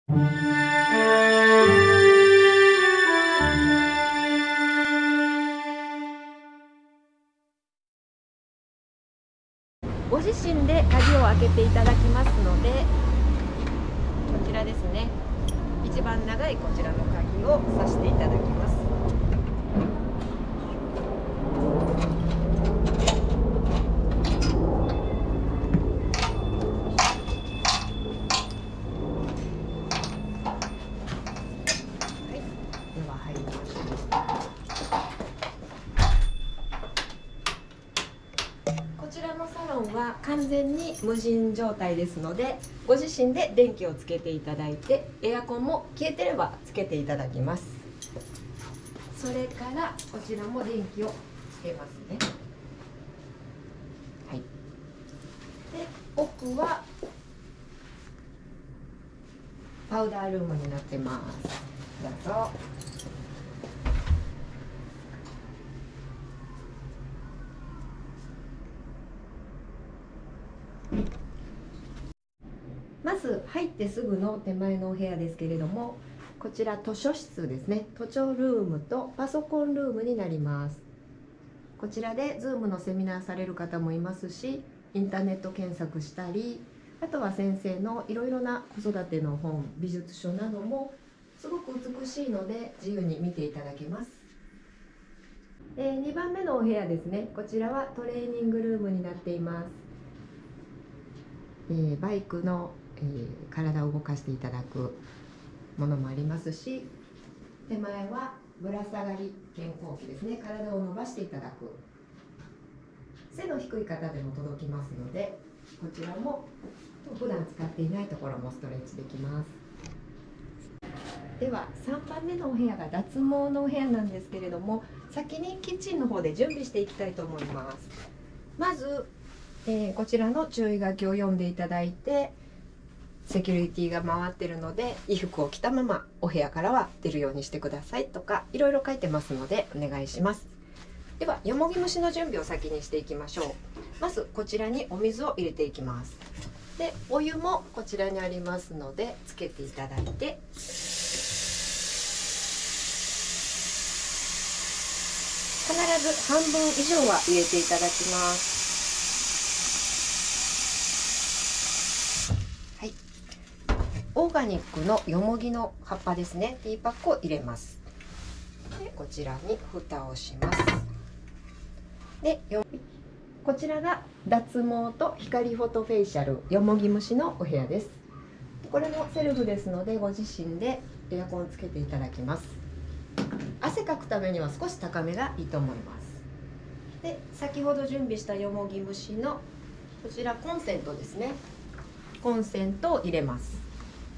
ご自身で鍵を開けていただきますので、こちらですね、一番長いこちらの鍵を挿していただきます。では入りましょう。こちらのサロンは完全に無人状態ですので、ご自身で電気をつけていただいて、エアコンも消えてればつけていただきます。それからこちらも電気をつけますね。はい。で、奥はパウダールームになってます。どうぞ。まず入ってすぐの手前のお部屋ですけれども、こちら図書室ですね。図書ルームとパソコンルームになります。こちらで Zoom のセミナーされる方もいますし、インターネット検索したり、あとは先生のいろいろな子育ての本、美術書などもすごく美しいので自由に見ていただけます。2番目のお部屋ですね。こちらはトレーニングルームになっています。バイクの、体を動かしていただくものもありますし、手前はぶら下がり健康器ですね。体を伸ばしていただく、背の低い方でも届きますので、こちらも普段使っていないところもストレッチできます。では3番目のお部屋が脱毛のお部屋なんですけれども、先にキッチンの方で準備していきたいと思います。まず、こちらの注意書きを読んでいただいて、セキュリティが回ってるので衣服を着たままお部屋からは出るようにしてくださいとか、いろいろ書いてますのでお願いします。ではよもぎ蒸しの準備を先にしていきましょう。まずこちらにお水を入れていきます。でお湯もこちらにありますのでつけていただいて、必ず半分以上は入れていただきます。はい、オーガニックのよもぎの葉っぱですね、ティーパックを入れます。でこちらに蓋をします。でこちらが脱毛と光フォトフェイシャルよもぎ蒸しのお部屋です。これもセルフですのでご自身でエアコンをつけていただきます。汗かくためには少し高めがいいと思います。で先ほど準備したよもぎ蒸しのこちらコンセントですね。コンセントを入れます。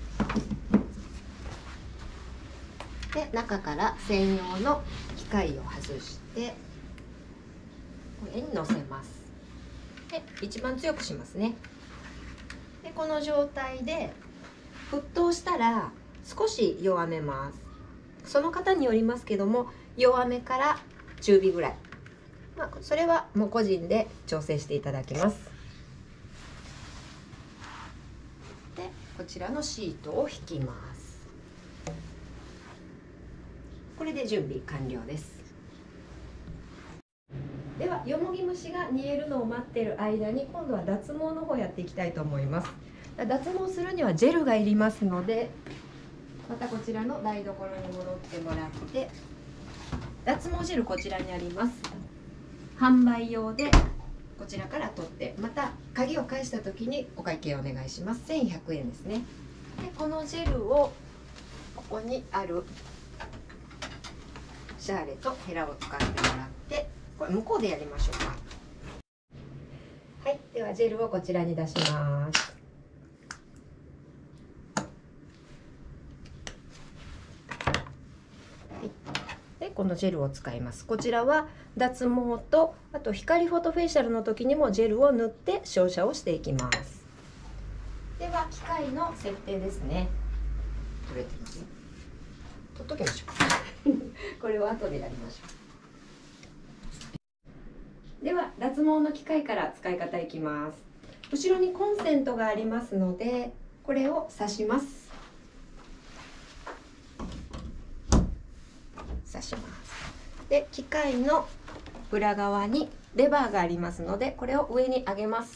で中から専用の機械を外してこれに乗せます。で一番強くしますね。でこの状態で沸騰したら少し弱めます。その方によりますけども、弱めから中火ぐらい、それはもう個人で調整していただきます。でこちらのシートを引きます。これで準備完了です。ではよもぎ蒸しが煮えるのを待っている間に、今度は脱毛の方やっていきたいと思います。脱毛するにはジェルがいりますので、またこちらの台所に戻ってもらって、脱毛ジェルこちらにあります。販売用でこちらから取って、また鍵を返した時にお会計お願いします。1100円ですね。でこのジェルをここにあるシャーレとヘラを使ってもらって、これ向こうでやりましょうか。はい、ではジェルをこちらに出します。でこのジェルを使います。こちらは脱毛と、あと光フォトフェイシャルの時にもジェルを塗って照射をしていきます。では機械の設定ですね。取れてますね。取っときましょうこれを後でやりましょう。では脱毛の機械から使い方いきます。後ろにコンセントがありますので、これを挿します。 で機械の裏側にレバーがありますので、これを上に上げます。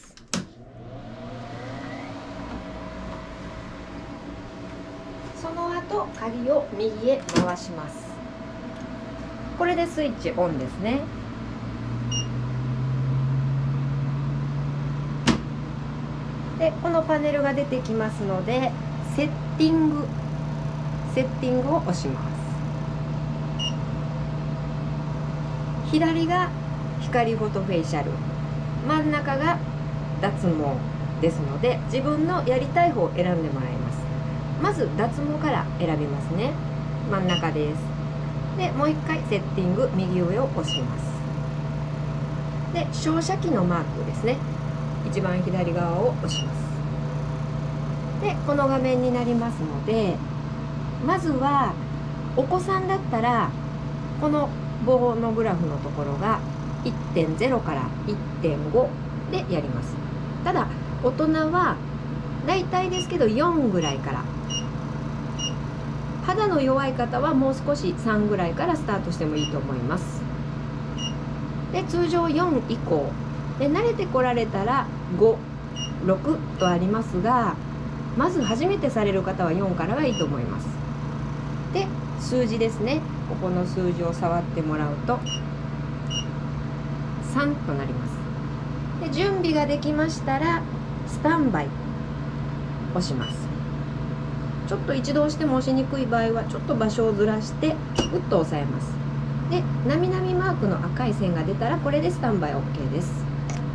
その後鍵を右へ回します。これでスイッチオンですね。でこのパネルが出てきますので、セッティングを押します。左が光フォトフェイシャル、真ん中が脱毛ですので、自分のやりたい方を選んでもらいます。まず脱毛から選びますね。真ん中です。でもう一回セッティング、右上を押します。で照射機のマークですね、一番左側を押します。でこの画面になりますので、まずはお子さんだったらこの棒のグラフのところが 1.0 から 1.5 でやります。ただ大人はだいたいですけど4ぐらいから、肌の弱い方はもう少し3ぐらいからスタートしてもいいと思います。で通常4以降で、慣れてこられたら5、6とありますが、まず初めてされる方は4からがいいと思います。で数字ですね、ここの数字を触ってもらうと3となります。で準備ができましたらスタンバイ押します。ちょっと一度押しても押しにくい場合はちょっと場所をずらしてグッと押さえます。でなみなみマークの赤い線が出たらこれでスタンバイ OK です。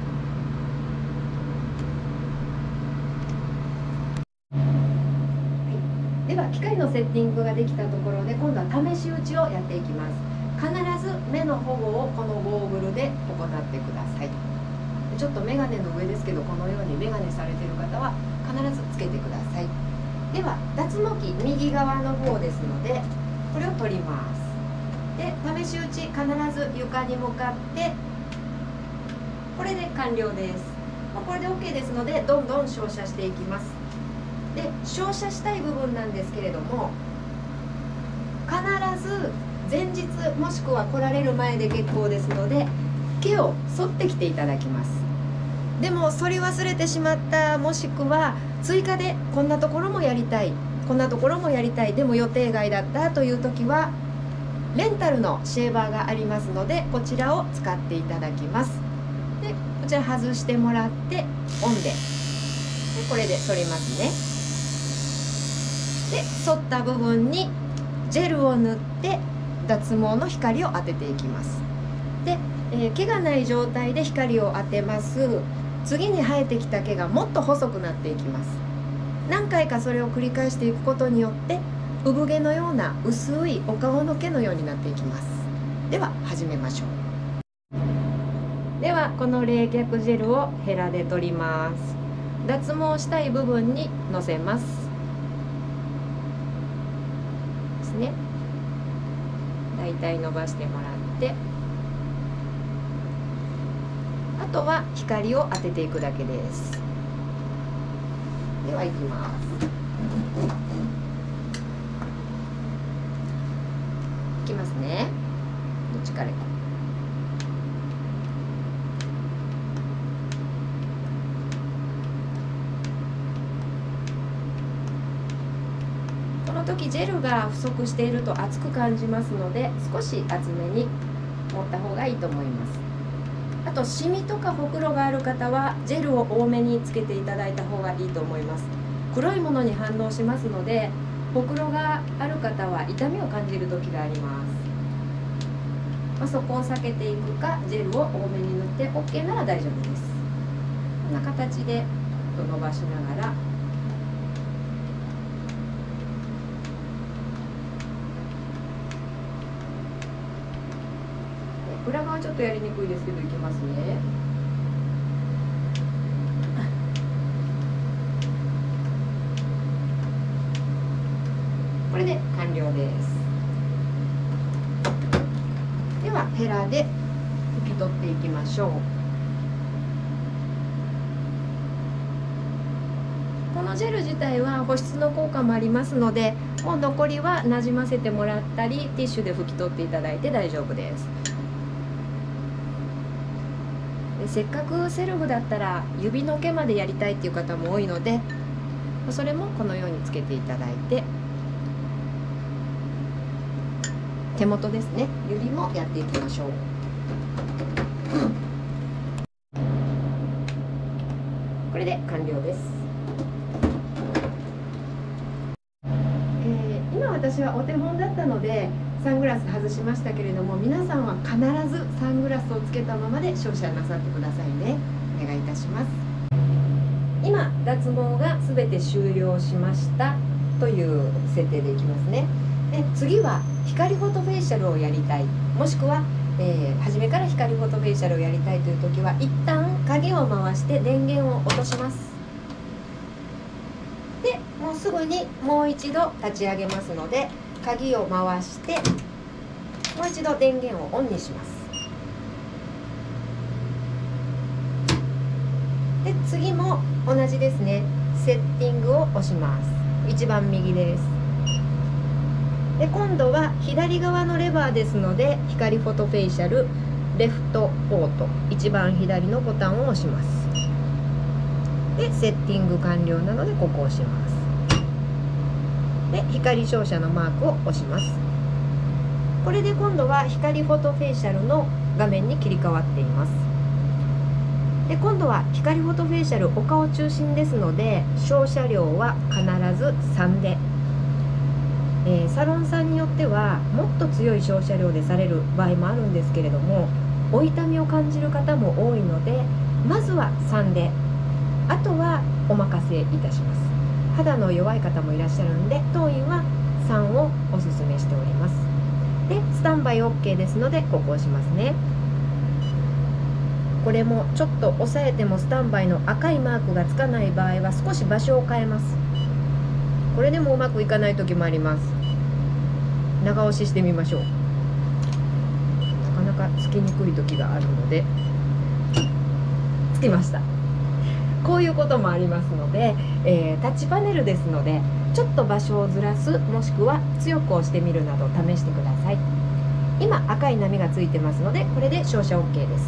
では機械のセッティングができたところで、今度は試し打ちをやっていきます。必ず目の保護をこのゴーグルで行ってください。ちょっとメガネの上ですけど、このようにメガネされている方は必ずつけてください。では脱毛器右側の方ですので、これを取ります。で試し打ち必ず床に向かって、これで完了です。これで OK ですので、どんどん照射していきます。で照射したい部分なんですけれども、必ず前日もしくは来られる前で結構ですので、毛を剃ってきていただきます。でも剃り忘れてしまった、もしくは追加でこんなところもやりたい、こんなところもやりたい、でも予定外だったという時はレンタルのシェーバーがありますので、こちらを使っていただきます。でこちら外してもらってオンで、これで剃りますね。で剃った部分にジェルを塗って脱毛の光を当てていきます。で、毛がない状態で光を当てます。次に生えてきた毛がもっと細くなっていきます。何回かそれを繰り返していくことによって、産毛のような薄いお顔の毛のようになっていきます。では始めましょう。ではこの冷却ジェルをヘラで取ります。脱毛したい部分にのせますですね。だいたい伸ばしてもらって、あとは光を当てていくだけです。では行きます。いきますね。どっちから行こう。この時ジェルが不足していると熱く感じますので、少し厚めに持った方がいいと思います。あとシミとかほくろがある方はジェルを多めにつけていただいた方がいいと思います。黒いものに反応しますので、ほくろがある方は痛みを感じる時があります。そこを避けていくか、ジェルを多めに塗って OK なら大丈夫です。こんな形で伸ばしながら、裏側ちょっとやりにくいですけどいきますね。これで完了です。ではヘラで拭き取っていきましょう。 このジェル自体は保湿の効果もありますので、もう残りはなじませてもらったりティッシュで拭き取っていただいて大丈夫です。でせっかくセルフだったら指の毛までやりたいっていう方も多いので、それもこのようにつけていただいて、手元ですね、指もやっていきましょう。これで完了です。今私はお手本だったのでサングラス外しましたけれども、皆さんは必ずサングラスをつけたままで照射なさってくださいね。お願いいたします。今脱毛が全て終了しましたという設定でいきますね。で次は光フォトフェイシャルをやりたい、もしくは、初めから光フォトフェイシャルをやりたいという時は、一旦鍵を回して電源を落とします。でもうすぐにもう一度立ち上げますので、鍵を回してもう一度電源をオンにします。で次も同じですね。セッティングを押します。一番右です。で今度は左側のレバーですので、光フォトフェイシャルレフトポート、一番左のボタンを押します。でセッティング完了なのでここを押します。で光照射のマークを押します。これで今度は光フォトフェイシャルの画面に切り替わっています。で今度は光フォトフェイシャルお顔中心ですので、照射量は必ず3で、サロンさんによってはもっと強い照射量でされる場合もあるんですけれども、お痛みを感じる方も多いので、まずは3で、あとはお任せいたします。肌の弱い方もいらっしゃるんで、当院は3をおすすめしております。でスタンバイ OK ですのでここを押しますね。これもちょっと押さえてもスタンバイの赤いマークがつかない場合は少し場所を変えます。これでもうまくいかない時もあります。長押ししてみましょう。なかなかつきにくい時があるので、つきました。こういうこともありますので、タッチパネルですので、ちょっと場所をずらす、もしくは強く押してみるなど試してください。今赤い波がついてますので、これで照射 OK です。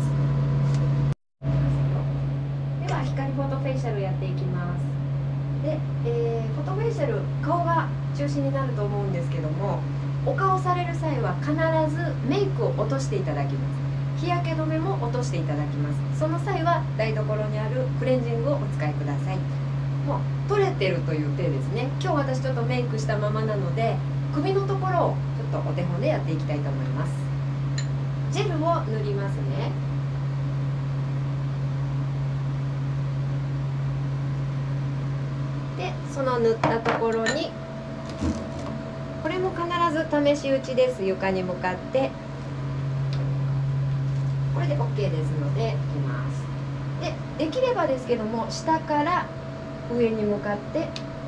では光フォトフェイシャルやっていきます。で、フォトフェイシャル、顔が中心になると思うんですけども、お顔される際は必ずメイクを落としていただきます。日焼け止めも落としていただきます。その際は台所にあるクレンジングをお使いください。もう取れてるという手ですね。今日私ちょっとメイクしたままなので、首のところをちょっとお手本でやっていきたいと思います。ジェルを塗りますね。でその塗ったところに、これも必ず試し打ちです。床に向かって、これで OK ですのでいきます。できればですけども、下から上に向かって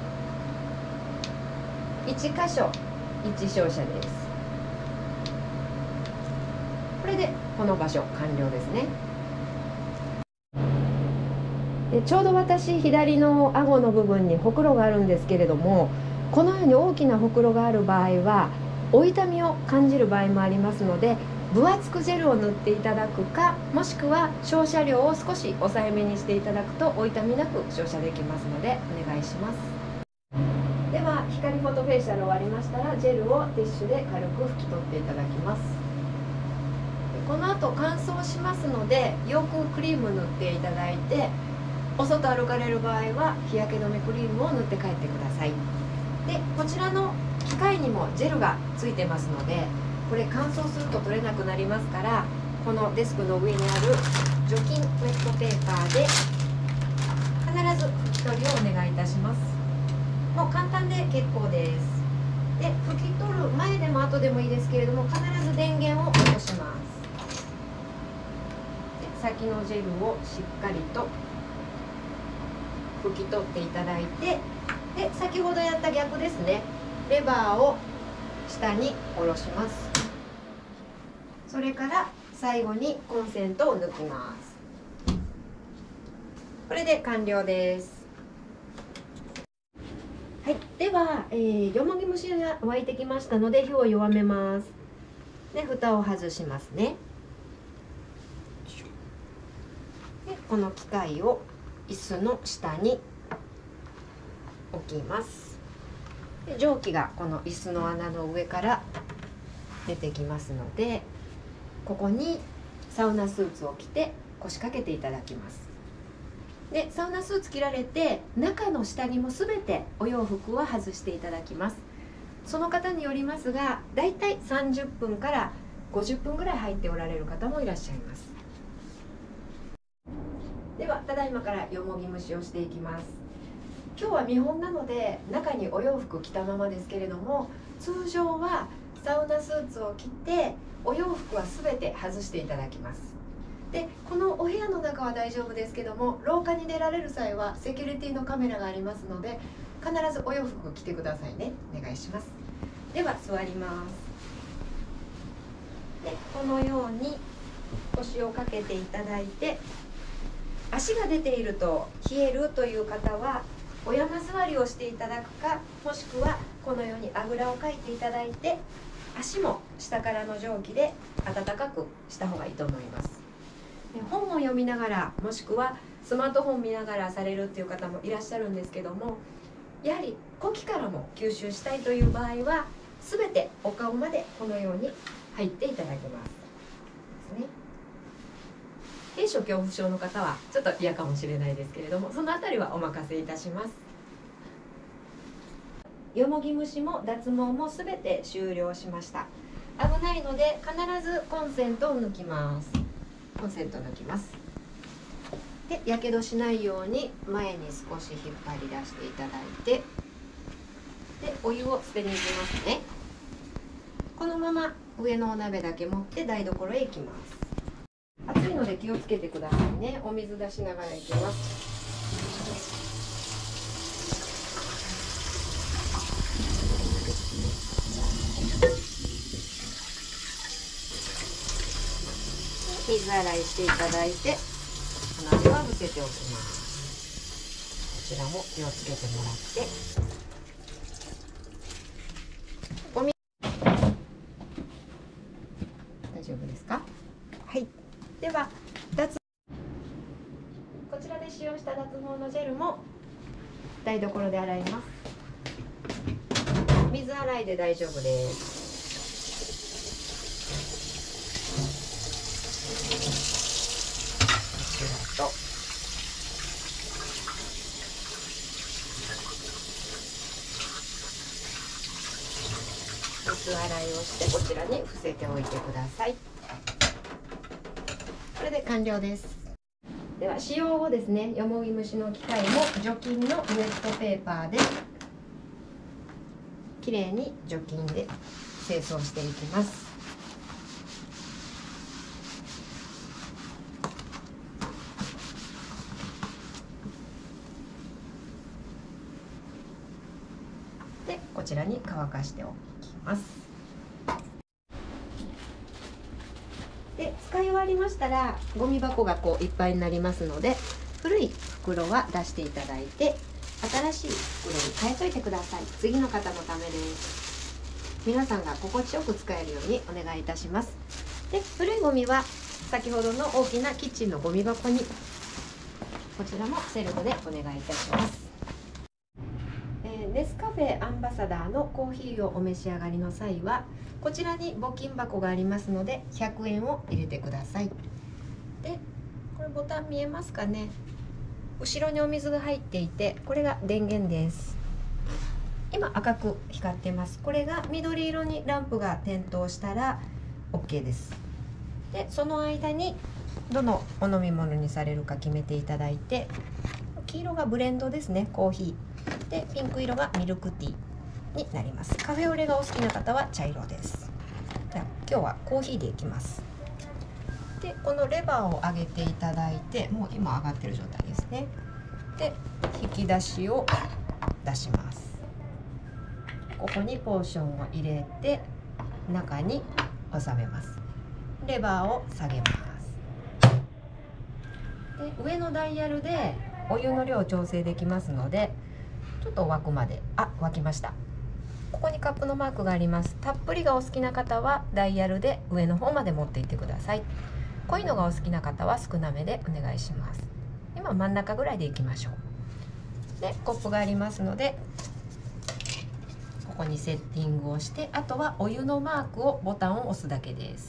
1箇所1照射です。これでこの場所完了ですね。でちょうど私左の顎の部分にほくろがあるんですけれども、このように大きなほくろがある場合はお痛みを感じる場合もありますので、分厚くジェルを塗っていただくか、もしくは照射量を少し抑えめにしていただくとお痛みなく照射できますのでお願いします。では光フォトフェイシャル終わりましたら、ジェルをティッシュで軽く拭き取っていただきます。この後乾燥しますので、よくクリーム塗っていただいて、お外歩かれる場合は日焼け止めクリームを塗って帰ってください。でこちらの機械にもジェルがついてますので、これ乾燥すると取れなくなりますから、このデスクの上にある除菌ウェットペーパーで必ず拭き取りをお願いいたします。もう簡単で結構です。で拭き取る前でも後でもいいですけれども、必ず電源を落とします。で先のジェルをしっかりと拭き取っていただいて、で先ほどやった逆ですね、レバーを下に下ろします。それから最後にコンセントを抜きます。これで完了です。 はい、では、よもぎ蒸しが沸いてきましたので火を弱めます。で蓋を外しますね。でこの機械を椅子の下に置きます。で蒸気がこの椅子の穴の上から出てきますので、ここにサウナスーツを着て腰掛けていただきます。でサウナスーツ着られて中の下着もすべてお洋服は外していただきます。その方によりますが、だいたい30分から50分ぐらい入っておられる方もいらっしゃいます。ではただいまからよもぎ蒸しをしていきます。今日は見本なので中にお洋服着たままですけれども、通常はサウナスーツを着てお洋服はすべて外していただきます。でこのお部屋の中は大丈夫ですけども、廊下に出られる際はセキュリティのカメラがありますので、必ずお洋服を着てくださいね。お願いします。では座ります。でこのように腰を掛けていただいて、足が出ていると冷えるという方はお山座りをしていただくか、もしくはこのようにあぐらをかいていただいて、足も下からの蒸気で温かくした方がいいと思います。本を読みながら、もしくはスマートフォン見ながらされるっていう方もいらっしゃるんですけども、やはり呼気からも吸収したいという場合は全てお顔までこのように入っていただきますですね。閉所恐怖症の方はちょっと嫌かもしれないですけれども、そのあたりはお任せいたします。よもぎ蒸しも脱毛も全て終了しました。危ないので必ずコンセントを抜きます。コンセント抜きます。でやけどしないように前に少し引っ張り出していただいて、でお湯を捨てに行きますね。このまま上のお鍋だけ持って台所へ行きます。熱いので気をつけてくださいね。お水出しながら行きます。水洗いしていただいて、お鍋は伏せておきます。こちらも気をつけてもらって、ゴミ大丈夫ですか？はい。ではこちらで使用した脱毛のジェルも台所で洗います。水洗いで大丈夫です。水洗いをしてこちらに伏せておいてください。これで完了です。では使用後ですね、よもぎ蒸しの機械も除菌のウェットペーパーできれいに除菌で清掃していきます。でこちらに乾かしておきます。で使い終わりましたらゴミ箱がいっぱいになりますので、古い袋は出していただいて新しい袋に変えといてください。次の方のためです。皆さんが心地よく使えるようにお願いいたします。で古いゴミは先ほどの大きなキッチンのゴミ箱に、こちらもセルフでお願いいたします。ネスカフェアンバサダーのコーヒーをお召し上がりの際はこちらに募金箱がありますので100円を入れてください。でこれボタン見えますかね。後ろにお水が入っていて、これが電源です。今赤く光ってます。これが緑色にランプが点灯したら OK です。でその間にどのお飲み物にされるか決めていただいて、黄色がブレンドですね、コーヒーで、ピンク色がミルクティーになります。カフェオレがお好きな方は茶色です。では今日はコーヒーでいきます。でこのレバーを上げていただいて、もう今上がってる状態ですね。で引き出しを出します。ここにポーションを入れて中に収めます。レバーを下げます。で上のダイヤルでお湯の量を調整できますので、 ちょっと沸くまで、沸きました。ここにカップのマークがあります。たっぷりがお好きな方はダイヤルで上の方まで持っていってください。濃いのがお好きな方は少なめでお願いします。今真ん中ぐらいでいきましょう。でコップがありますので、ここにセッティングをして、あとはお湯のマークをボタンを押すだけです。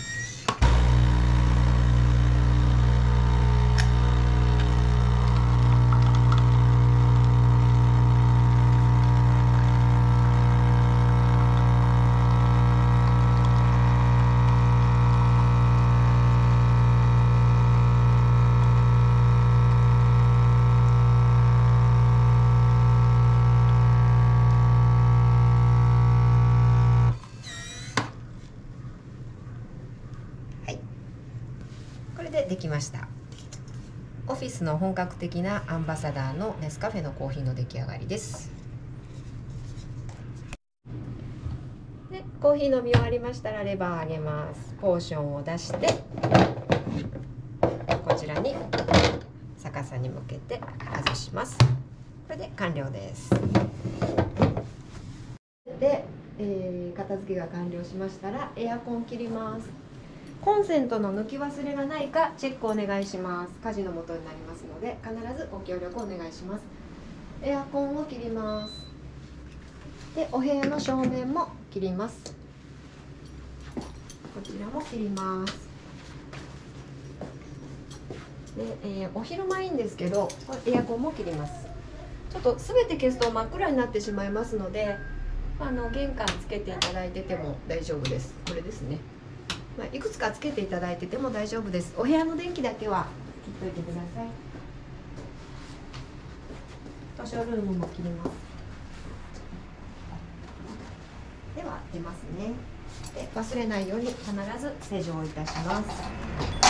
これでできました。オフィスの本格的なアンバサダーのネスカフェのコーヒーの出来上がりです。でコーヒー飲み終わりましたらレバー上げます。ポーションを出してこちらに逆さに向けて外します。これで完了です。で、片付けが完了しましたらエアコン切ります。コンセントの抜き忘れがないかチェックお願いします。家事のもとになりますので必ずご協力お願いします。エアコンを切ります。でお部屋の正面も切ります。こちらも切ります。で、お昼間いいんですけどエアコンも切ります。ちょっと全て消すと真っ暗になってしまいますので、玄関つけていただいてても大丈夫です。これですね。いくつかつけていただいてても大丈夫です。お部屋の電気だけは切っといてください。図書ルームも切ります。では出ますね。で忘れないように必ず施錠いたします。